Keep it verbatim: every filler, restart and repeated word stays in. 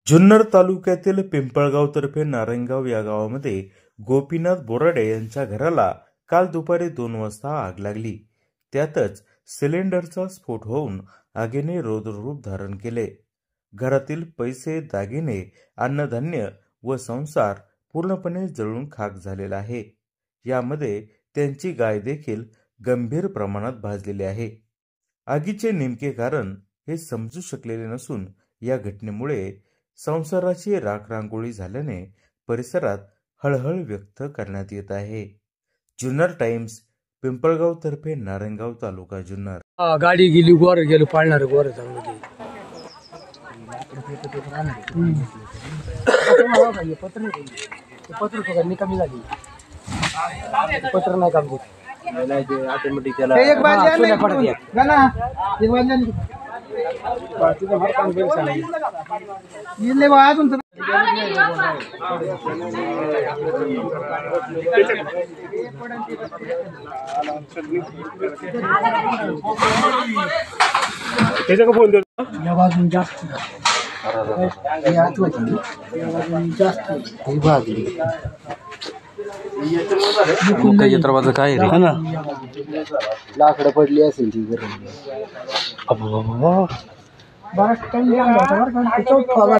जुन्नर तालुक्यातील पिंपळगाव तर्फे नारायणगाव या गावामध्ये गोपीनाथ बोराडे यांच्या घराला काल दुपारी दोन वाजता आग लागली। त्यातच सिलेंडरचा स्फोट होऊन आगीने रौद्ररूप धारण केले। घरातील पैसे, दागिने, अन्नधान्य व संसार पूर्णपणे जळून खाक झालेला आहे। यामध्ये त्यांची गाय देखील गंभीर प्रमाणात भाजलेली आहे। आगीचे नेमके कारण हे समजू शकलेले नसून या घटनेमुळे संसाराची राखरांगोळी झाल्याने परिसरात हळहळ व्यक्त करण्यात येत आहे। जुन्नर टाइम्स, पिंपळगाव तर्फे नारायणगाव, तालुका जुन्नर। गाडी गेली, गोर गेलो, पाळणार गोर चांगलं पत्र पत्र मी कमी झाली, पत्र नाही काम देत ऑटोमॅटिक त्याला एक बाजू नाही पडत गाना एक बाजू नाही बाकीचं हर काम बेल चालू येले बा अजून त्याचा का फोन देतो या बाजून जास्त या आतमध्ये या बाजून जास्त ही भागली मुख्य दरवाजा काय रे ना लाकडं पडली असेल ती घरी. बराच टाइम लागला